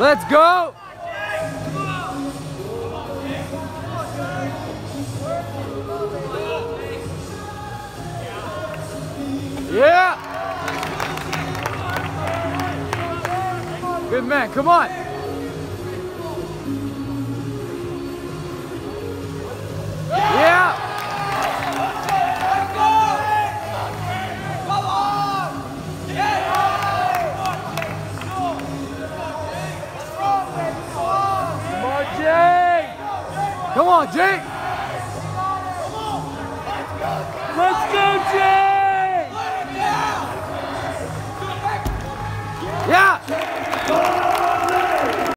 Let's go! Yeah! Good man, come on! Yeah! Come on, Jake! Let's go!